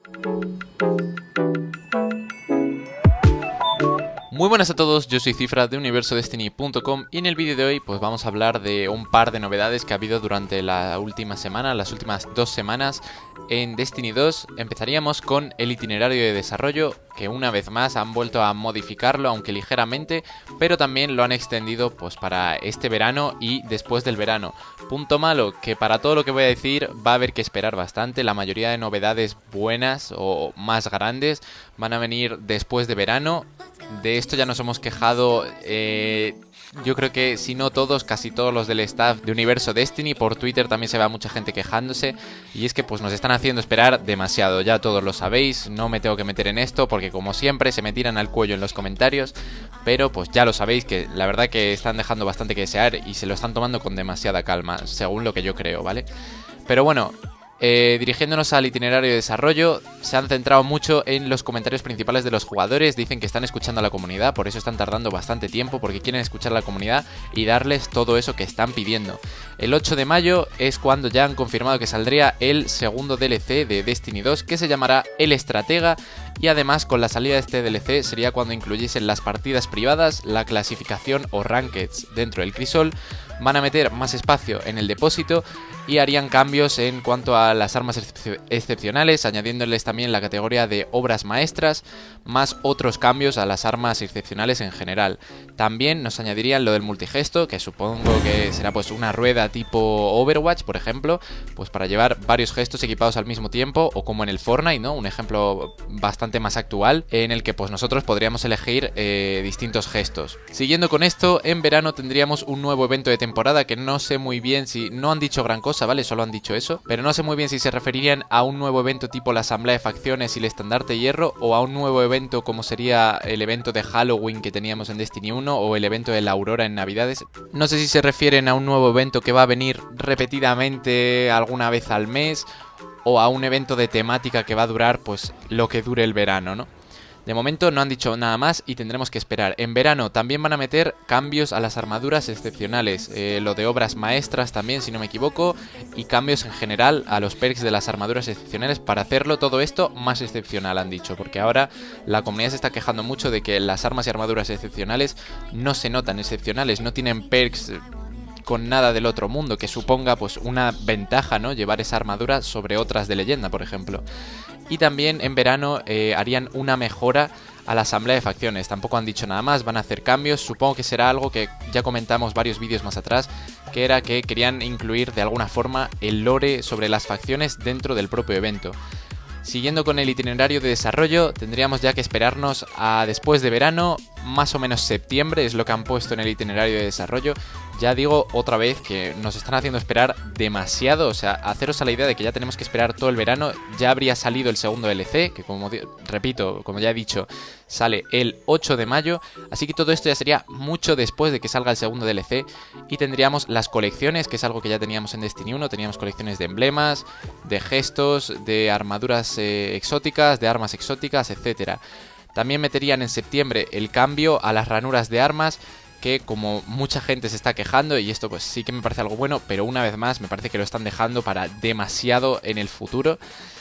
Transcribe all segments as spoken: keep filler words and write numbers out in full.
Muy buenas a todos, yo soy Cifra de Universo Destiny punto com y en el vídeo de hoy pues vamos a hablar de un par de novedades que ha habido durante la última semana, las últimas dos semanas en Destiny dos. Empezaríamos con el itinerario de desarrollo, que una vez más han vuelto a modificarlo, aunque ligeramente, pero también lo han extendido pues para este verano y después del verano. Punto malo, que para todo lo que voy a decir va a haber que esperar bastante. La mayoría de novedades buenas o más grandes van a venir después de verano. De esto ya nos hemos quejado, eh, yo creo que si no todos, casi todos los del staff de Universo Destiny. Por Twitter también se ve a mucha gente quejándose, y es que pues nos están haciendo esperar demasiado. Ya todos lo sabéis, no me tengo que meter en esto porque como siempre se me tiran al cuello en los comentarios, pero pues ya lo sabéis que la verdad que están dejando bastante que desear y se lo están tomando con demasiada calma, según lo que yo creo, ¿vale? Pero bueno... Eh, dirigiéndonos al itinerario de desarrollo, se han centrado mucho en los comentarios principales de los jugadores. Dicen que están escuchando a la comunidad, por eso están tardando bastante tiempo, porque quieren escuchar a la comunidad y darles todo eso que están pidiendo. El ocho de mayo es cuando ya han confirmado que saldría el segundo D L C de Destiny dos, que se llamará El Estratega, y además con la salida de este D L C sería cuando incluyesen las partidas privadas, la clasificación o rankeds dentro del crisol. Van a meter más espacio en el depósito y harían cambios en cuanto a las armas excep excepcionales, añadiéndoles también la categoría de obras maestras, más otros cambios a las armas excepcionales en general. También nos añadirían lo del multigesto, que supongo que será pues una rueda tipo Overwatch, por ejemplo, pues para llevar varios gestos equipados al mismo tiempo, o como en el Fortnite, ¿no? Un ejemplo bastante más actual, en el que pues nosotros podríamos elegir eh, distintos gestos. Siguiendo con esto, en verano tendríamos un nuevo evento de temporada que no sé muy bien si... no han dicho gran cosa, ¿vale? Solo han dicho eso, pero no sé muy bien si se referirían a un nuevo evento tipo la Asamblea de Facciones y el Estandarte de Hierro, o a un nuevo evento como sería el evento de Halloween que teníamos en Destiny uno, o el evento de la Aurora en Navidades. No sé si se refieren a un nuevo evento que va a venir repetidamente alguna vez al mes, o a un evento de temática que va a durar pues lo que dure el verano, ¿no? De momento no han dicho nada más y tendremos que esperar. En verano también van a meter cambios a las armaduras excepcionales, eh, lo de obras maestras también, si no me equivoco, y cambios en general a los perks de las armaduras excepcionales para hacerlo todo esto más excepcional, han dicho, porque ahora la comunidad se está quejando mucho de que las armas y armaduras excepcionales no se notan excepcionales, no tienen perks con nada del otro mundo que suponga pues una ventaja, ¿no? Llevar esa armadura sobre otras de leyenda, por ejemplo. Y también en verano eh, harían una mejora a la Asamblea de Facciones. Tampoco han dicho nada más, van a hacer cambios. Supongo que será algo que ya comentamos varios vídeos más atrás, que era que querían incluir de alguna forma el lore sobre las facciones dentro del propio evento. Siguiendo con el itinerario de desarrollo, tendríamos ya que esperarnos a después de verano, más o menos septiembre, es lo que han puesto en el itinerario de desarrollo. Ya digo otra vez que nos están haciendo esperar demasiado, o sea, haceros a la idea de que ya tenemos que esperar todo el verano. Ya habría salido el segundo D L C, que como repito, como ya he dicho, sale el ocho de mayo, así que todo esto ya sería mucho después de que salga el segundo D L C, y tendríamos las colecciones, que es algo que ya teníamos en Destiny uno, teníamos colecciones de emblemas, de gestos, de armaduras eh, exóticas, de armas exóticas, etcétera. También meterían en septiembre el cambio a las ranuras de armas, que como mucha gente se está quejando, y esto pues sí que me parece algo bueno, pero una vez más me parece que lo están dejando para demasiado en el futuro.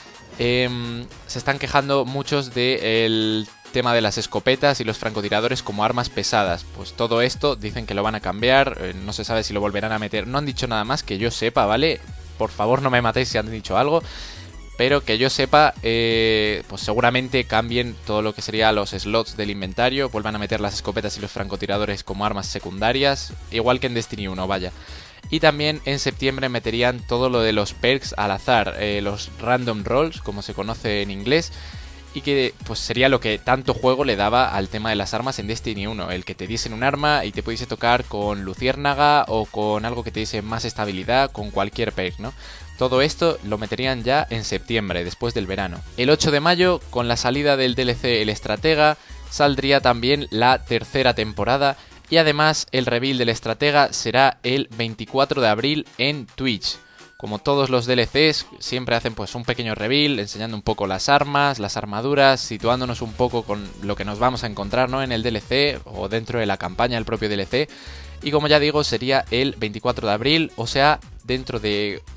Eh, se están quejando muchos del tema de las escopetas y los francotiradores como armas pesadas. Pues todo esto dicen que lo van a cambiar, eh, no se sabe si lo volverán a meter. No han dicho nada más que yo sepa, ¿vale? Por favor no me matéis si han dicho algo. Pero que yo sepa, eh, pues seguramente cambien todo lo que sería los slots del inventario, vuelvan a meter las escopetas y los francotiradores como armas secundarias, igual que en Destiny uno, vaya. Y también en septiembre meterían todo lo de los perks al azar, eh, los random rolls, como se conoce en inglés, y que pues sería lo que tanto juego le daba al tema de las armas en Destiny uno, el que te diesen un arma y te pudiese tocar con luciérnaga o con algo que te diese más estabilidad, con cualquier perk, ¿no? Todo esto lo meterían ya en septiembre, después del verano. El ocho de mayo, con la salida del D L C El Estratega, saldría también la tercera temporada, y además el reveal del Estratega será el veinticuatro de abril en Twitch. Como todos los D L Cs, siempre hacen pues un pequeño reveal, enseñando un poco las armas, las armaduras, situándonos un poco con lo que nos vamos a encontrar, ¿no?, en el D L C o dentro de la campaña del propio D L C. Y como ya digo, sería el veinticuatro de abril, o sea, dentro de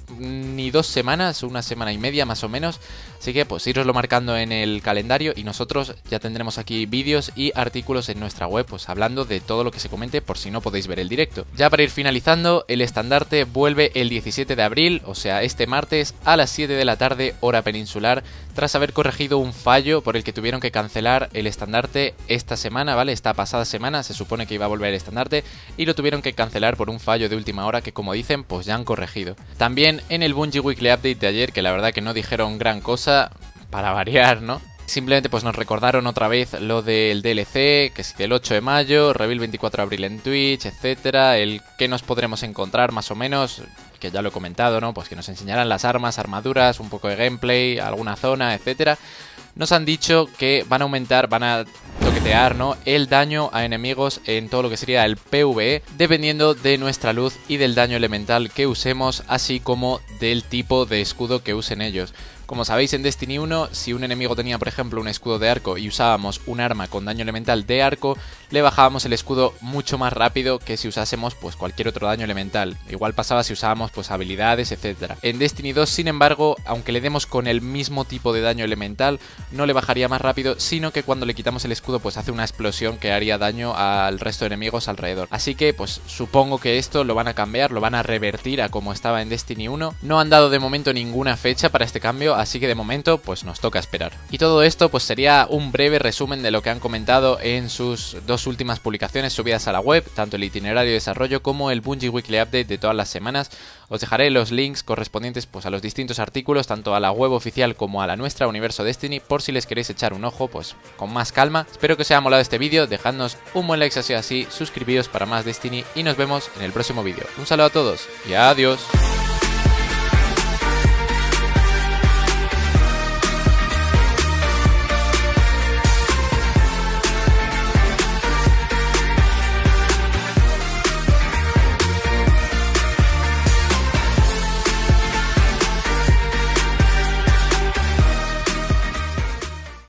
ni dos semanas, una semana y media más o menos. Así que pues iroslo marcando en el calendario y nosotros ya tendremos aquí vídeos y artículos en nuestra web, pues hablando de todo lo que se comente por si no podéis ver el directo. Ya para ir finalizando, el estandarte vuelve el diecisiete de abril, o sea este martes a las siete de la tarde hora peninsular, tras haber corregido un fallo por el que tuvieron que cancelar el estandarte esta semana, ¿vale? Esta pasada semana se supone que iba a volver el estandarte y lo tuvieron que cancelar por un fallo de última hora que, como dicen, pues ya han corregido. También en el Bungie Weekly Update de ayer, que la verdad que no dijeron gran cosa, para variar, ¿no? Simplemente pues nos recordaron otra vez lo del D L C, que es del ocho de mayo, reveal veinticuatro de abril en Twitch, etcétera, el que nos podremos encontrar más o menos, que ya lo he comentado, ¿no? Pues que nos enseñarán las armas, armaduras, un poco de gameplay, alguna zona, etcétera. Nos han dicho que van a aumentar, van a toquetear, ¿no?, el daño a enemigos en todo lo que sería el PvE, dependiendo de nuestra luz y del daño elemental que usemos, así como del tipo de escudo que usen ellos. Como sabéis, en Destiny uno, si un enemigo tenía, por ejemplo, un escudo de arco y usábamos un arma con daño elemental de arco, le bajábamos el escudo mucho más rápido que si usásemos pues cualquier otro daño elemental. Igual pasaba si usábamos pues habilidades, etcétera. En Destiny dos, sin embargo, aunque le demos con el mismo tipo de daño elemental, no le bajaría más rápido, sino que cuando le quitamos el escudo pues hace una explosión que haría daño al resto de enemigos alrededor. Así que pues supongo que esto lo van a cambiar, lo van a revertir a como estaba en Destiny uno. No han dado de momento ninguna fecha para este cambio, así que de momento pues nos toca esperar. Y todo esto pues sería un breve resumen de lo que han comentado en sus dos últimas publicaciones subidas a la web, tanto el itinerario de desarrollo como el Bungie Weekly Update de todas las semanas. Os dejaré los links correspondientes pues a los distintos artículos, tanto a la web oficial como a la nuestra, Universo Destiny, por si les queréis echar un ojo pues con más calma. Espero que os haya molado este vídeo, dejadnos un buen like si ha sido así, suscribíos para más Destiny y nos vemos en el próximo vídeo. Un saludo a todos y adiós.